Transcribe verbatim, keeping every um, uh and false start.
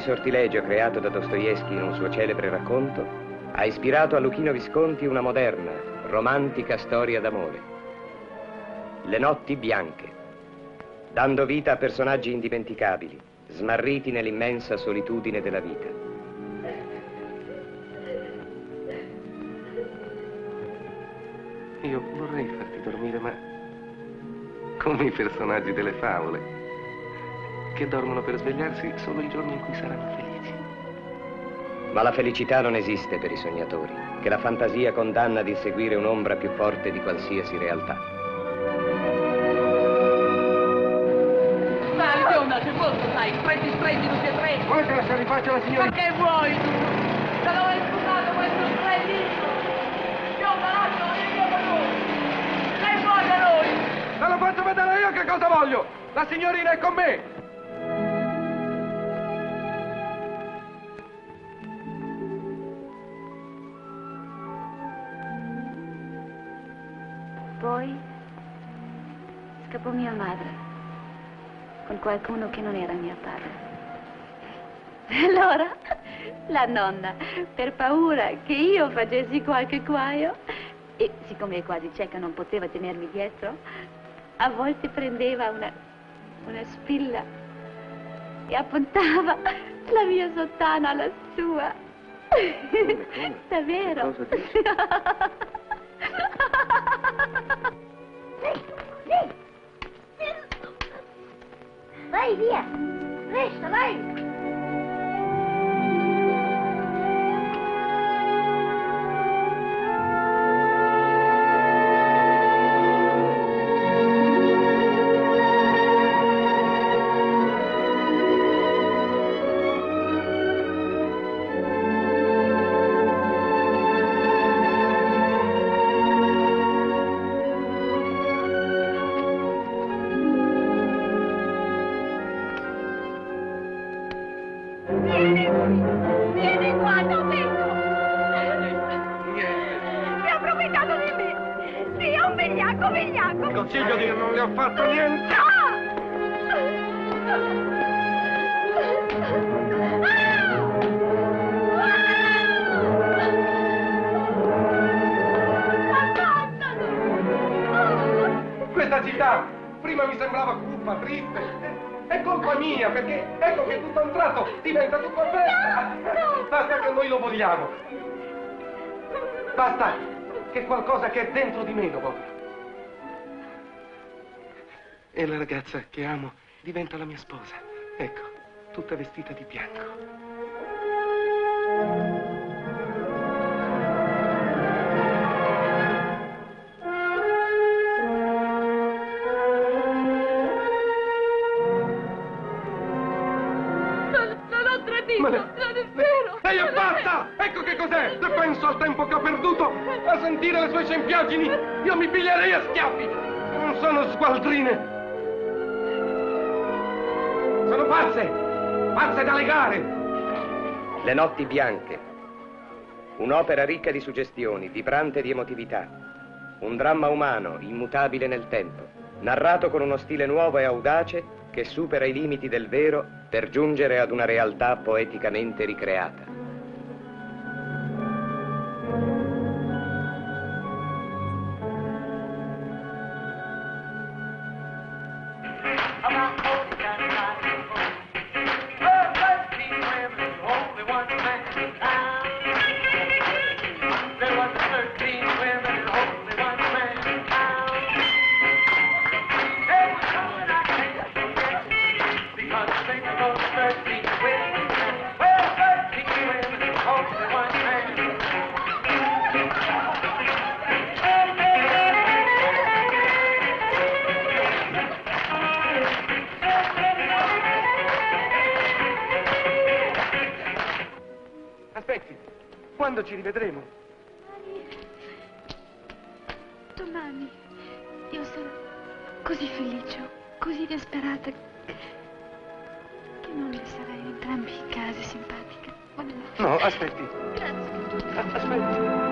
sortilegio creato da Dostoevskij in un suo celebre racconto, ha ispirato a Luchino Visconti una moderna, romantica storia d'amore. Le notti bianche, dando vita a personaggi indimenticabili, smarriti nell'immensa solitudine della vita. Io vorrei farti dormire, ma come i personaggi delle favole, che dormono per svegliarsi solo il giorno in cui saranno felici. Ma la felicità non esiste per i sognatori, che la fantasia condanna ad inseguire un'ombra più forte di qualsiasi realtà. Dai, bionda, se posso, sai, stretti, stretti, tutti e tre. Vuoi che la si rifaccia la signora? Ma che vuoi tu? Da dove hai scusato questo strettino? Bionda, lascialo, io per lui. Che vuoi da noi? Te lo faccio vedere io che cosa voglio! La signorina è con me! Poi scappò mia madre con qualcuno che non era mio padre. Allora la nonna, per paura che io facessi qualche guaio, e siccome è quasi cieca non poteva tenermi dietro, a volte prendeva una, una spilla e appuntava la mia sottana alla sua. Come, come? Davvero? Cosa dici? Vai via! Presto, vai! Consiglio di non le ho fatto niente! Questa città prima mi sembrava cupa, triste. È colpa mia, perché ecco che tutto a un tratto diventa tutto bella. Basta che noi lo vogliamo. Basta che qualcosa che è dentro di me lo voglia. E la ragazza che amo diventa la mia sposa. Ecco, tutta vestita di bianco. Non ho tradito, Ma le... non è vero! Ehi, e basta! Ecco che cos'è! Se penso al tempo che ho perduto a sentire le sue scempiaggini, io mi piglierei a schiaffi! Non sono sgualdrine! Sono pazze! Pazze da legare! Le notti bianche. Un'opera ricca di suggestioni, vibrante di emotività. Un dramma umano, immutabile nel tempo. Narrato con uno stile nuovo e audace che supera i limiti del vero per giungere ad una realtà poeticamente ricreata. Aspetti, quando ci rivedremo? Domani. Io sono così felice, così disperata, che non ne sarai entrambi in casa simpatica. No, aspetti. Grazie. Aspetti.